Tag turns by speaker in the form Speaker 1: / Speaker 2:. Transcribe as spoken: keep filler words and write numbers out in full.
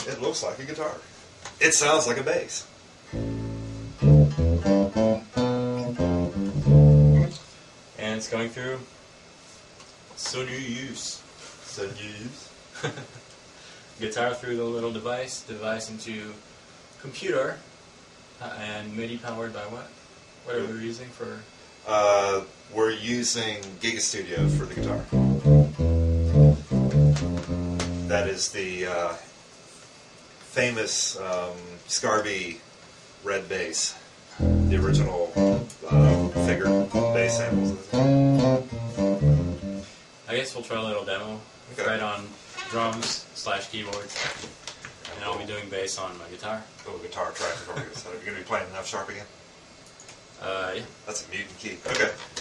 Speaker 1: It looks like a guitar. It sounds like a bass.
Speaker 2: And it's going through Sonouse.
Speaker 1: Sonouse.
Speaker 2: Guitar through the little device, device into computer, uh, and MIDI powered by what? What are we using for?
Speaker 1: Uh, we're using Giga Studio for the guitar. That is the uh, famous um, Scarby red bass, the original uh, figure bass samples.
Speaker 2: I guess we'll try a little demo.
Speaker 1: Okay.
Speaker 2: Right on drums slash keyboards, and I'll be doing bass on my guitar.
Speaker 1: Little guitar track for you. So you're going to be playing an F sharp again?
Speaker 2: Uh, yeah.
Speaker 1: That's a mutant key. Okay.